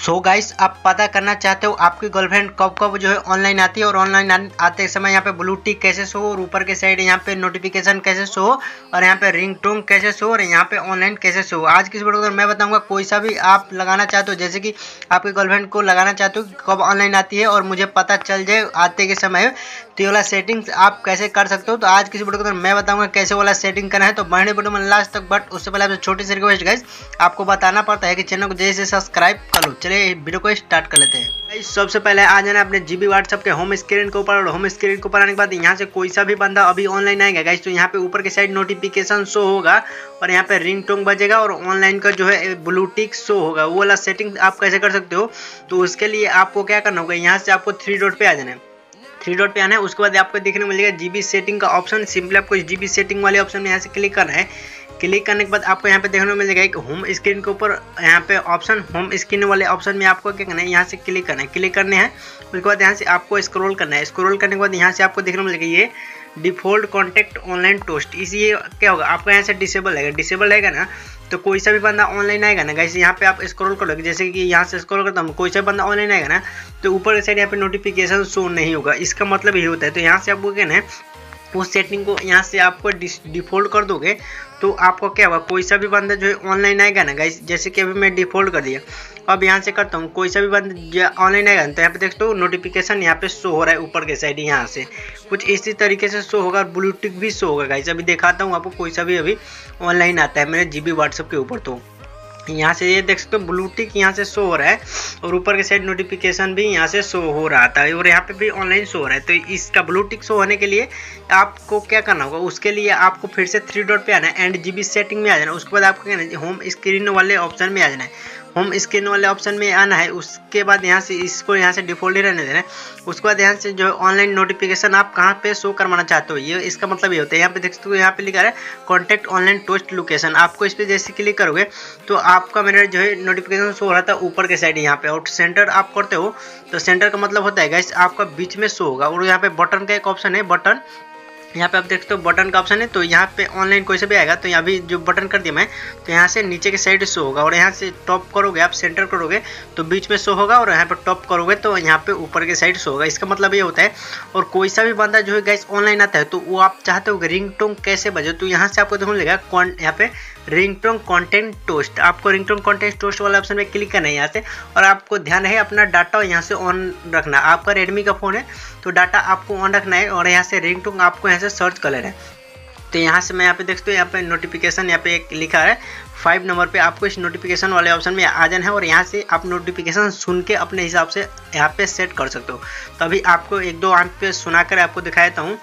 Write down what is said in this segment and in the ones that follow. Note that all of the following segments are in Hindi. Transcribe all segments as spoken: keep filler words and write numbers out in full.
सो गाइस, आप पता करना चाहते हो आपकी गर्लफ्रेंड कब कब जो है ऑनलाइन आती है और ऑनलाइन आते समय यहाँ पे ब्लू टिक कैसे शो हो और ऊपर के साइड यहाँ पे नोटिफिकेशन कैसे शो हो और यहाँ पे रिंग टोन कैसे शो और यहाँ पे ऑनलाइन कैसे शो हो। आज की इस वीडियो में मैं बताऊंगा कोई सा भी आप लगाना चाहते हो, जैसे कि आपकी गर्लफ्रेंड को लगाना चाहते हो कि कब ऑनलाइन आती है और मुझे पता चल जाए आते के समय, तो ये वाला सेटिंग्स आप कैसे कर सकते हो। तो आज की इस वीडियो में मैं बताऊंगा कैसे वाला सेटिंग करना है, तो बढ़ने वीडियो में लास्ट तक। बट उससे पहले आपसे छोटी सी रिक्वेस्ट गाइस, आपको बताना पड़ता है कि चैनल को जैसे सब्सक्राइब कर लो। चलिए वीडियो को स्टार्ट कर लेते हैं। सबसे पहले आ जाना अपने जीबी व्हाट्सएप के होम स्क्रीन के ऊपर और होम स्क्रीन के ऊपर आने के बाद यहाँ से कोई सा भी बंदा अभी ऑनलाइन आएगा गाइस, तो यहाँ पे ऊपर के साइड नोटिफिकेशन शो होगा और यहाँ पे रिंग टोन बजेगा और ऑनलाइन का जो है ब्लू टिक शो होगा। वो वाला सेटिंग आप कैसे कर सकते हो, तो उसके लिए आपको क्या करना होगा, यहाँ से आपको थ्री डॉट पे आ जाना है। थ्री डॉट पे आना है, उसके बाद आपको देखने को मिलेगा जीबी सेटिंग का ऑप्शन। सिंपली आपको जीबी सेटिंग वाले ऑप्शन में यहाँ से क्लिक करना है। क्लिक करने के बाद आपको यहाँ पे देखने को मिलेगा एक होम स्क्रीन के ऊपर यहाँ पे ऑप्शन, होम स्क्रीन वाले ऑप्शन में आपको क्या करना है, यहाँ से क्लिक करना है। क्लिक करने हैं, उसके बाद यहाँ से आपको स्क्रॉल करना है। स्क्रॉल करने के बाद यहाँ से आपको देखने को मिलेगा ये डिफॉल्ट कॉन्टैक्ट ऑनलाइन टोस्ट। इसी ये क्या होगा, आपको यहाँ से डिसेबल रहेगा। डिसेबल रहेगा ना, तो कोई सा भी बंदा ऑनलाइन आएगा ना गाइस, यहाँ पे आप स्क्रॉल करोगे, जैसे कि यहाँ से स्क्रॉल करता हूँ, कोई सा बंदा ऑनलाइन आएगा ना, तो ऊपर के साइड यहाँ पे नोटिफिकेशन शो नहीं होगा। इसका मतलब ये होता है। तो यहाँ से आपको क्या है, उस सेटिंग को यहाँ से आपको डिफॉल्ट कर दोगे, तो आपको क्या होगा, कोई सा भी बंदा जो है ऑनलाइन आएगा ना गाइस, जैसे कि अभी मैं डिफॉल्ट कर दिया। अब यहाँ से करता हूँ, कोई सा भी बंदा ऑनलाइन आएगा तो यहाँ पे देखते हो नोटिफिकेशन यहाँ पे शो हो रहा है ऊपर के साइड। यहाँ से कुछ इसी तरीके से शो होगा और ब्लू टिक भी शो होगा गाइस। अभी दिखाता हूँ आपको, कोई सा भी अभी ऑनलाइन आता है मेरे जीबी व्हाट्सएप के ऊपर, तो यहाँ से ये देख सकते हो ब्लू टिक यहाँ से शो हो रहा है और ऊपर के साइड नोटिफिकेशन भी यहाँ से शो हो रहा था और यहाँ पे भी ऑनलाइन शो हो रहा है। तो इसका ब्लू टिक शो होने के लिए आपको क्या करना होगा, उसके लिए आपको फिर से थ्री डॉट पे आना है एंड जीबी सेटिंग में आ जाना है। उसके बाद आपको क्या करना है, होम स्क्रीन वाले ऑप्शन में आ जाना है। होम स्क्रीन वाले ऑप्शन में आना है, उसके बाद यहाँ से इसको यहाँ से डिफॉल्ट ही रहने देना है। उसके बाद यहाँ से जो ऑनलाइन नोटिफिकेशन आप कहाँ पे शो करवाना चाहते हो, ये इसका मतलब ये होता है। यहाँ पे देख सकते हो, यहाँ पे लिखा है कॉन्टैक्ट ऑनलाइन टोस्ट लोकेशन। आपको इस पर जैसे क्लिक करोगे तो आपका मेरा जो है नोटिफिकेशन शो हो रहा था ऊपर के साइड यहाँ पे, और सेंटर आप करते हो तो सेंटर का मतलब होता है गाइस आपका बीच में शो होगा। और यहाँ पे बटन का एक ऑप्शन है, बटन यहाँ पे आप देखते हो बटन का ऑप्शन है, तो यहाँ पे ऑनलाइन कोई से भी आएगा तो अभी जो बटन कर दिया मैं, तो यहाँ से नीचे के साइड शो होगा और यहाँ से टॉप करोगे आप, सेंटर करोगे तो बीच में शो होगा और यहाँ पे टॉप करोगे तो यहाँ पे ऊपर के साइड शो होगा। इसका मतलब ये होता है। और कोई सा भी बंदा जो है गाइस ऑनलाइन आता है, तो वो आप चाहते हो कि रिंग टोन कैसे बजे, तो यहाँ से आपको देखने मिलेगा यहाँ पे रिंग टोन कॉन्टेंट टोस्ट। आपको रिंग टोन कॉन्टेंट टोस्ट वाला ऑप्शन में क्लिक करना है यहाँ से, और आपको ध्यान है अपना डाटा यहाँ से ऑन रखना। आपका रेडमी का फ़ोन है तो डाटा आपको ऑन रखना है और यहाँ से रिंग टोन आपको यहाँ से सर्च कर लेना है। तो यहाँ से मैं यहाँ पे देखते हो, यहाँ पे नोटिफिकेशन यहाँ पे एक लिखा है फाइव नंबर पे, आपको इस नोटिफिकेशन वाले ऑप्शन में आ जाना है और यहाँ से आप नोटिफिकेशन सुन के अपने हिसाब से यहाँ पे सेट कर सकते हो। तो अभी आपको एक दो यहाँ पे सुना कर आपको दिखा देता हूँ।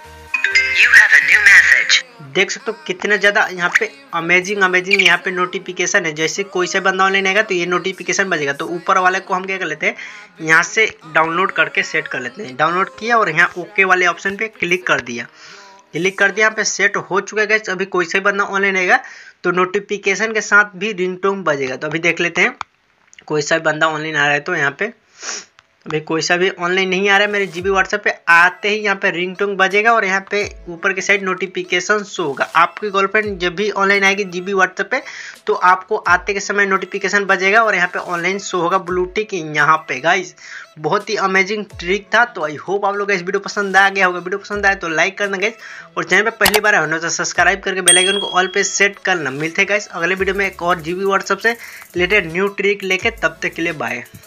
देख सकते हो कितना ज़्यादा यहाँ पे अमेजिंग अमेजिंग यहाँ पे नोटिफिकेशन है। जैसे कोई से बंदा ऑनलाइन आएगा तो ये नोटिफिकेशन बजेगा, तो ऊपर वाले को हम क्या कर लेते हैं, यहाँ से डाउनलोड करके सेट कर लेते हैं। डाउनलोड किया और यहाँ ओके वाले ऑप्शन पे क्लिक कर दिया। क्लिक कर दिया, यहाँ पे सेट हो चुका है गाइस। अभी कोई से बंदा ऑनलाइन आएगा तो नोटिफिकेशन के साथ भी रिंगटोन बजेगा। तो अभी देख लेते हैं, कोई सा बंदा ऑनलाइन आ रहा है तो यहाँ पे अभी कोई सा भी ऑनलाइन नहीं आ रहा है मेरे जीबी व्हाट्सएप पे। आते ही यहाँ पे रिंगटोन बजेगा और यहाँ पे ऊपर के साइड नोटिफिकेशन शो होगा। आपकी गर्लफ्रेंड जब भी ऑनलाइन आएगी जीबी व्हाट्सएप पे, तो आपको आते के समय नोटिफिकेशन बजेगा और यहाँ पे ऑनलाइन शो होगा ब्लू टिक यहाँ पे गाइस। बहुत ही अमेजिंग ट्रिक था। तो आई होप आप लोग इस वीडियो पसंद आ गया होगा। वीडियो पसंद आए तो लाइक करना गाइस, और चैनल पे पहली बार आए हो तो सब्सक्राइब करके बेल आइकन को ऑल पे सेट करना। मिलते हैं गाइस अगले वीडियो में एक और जीबी व्हाट्सएप से रिलेटेड न्यू ट्रिक लेके, तब तक के लिए बाय।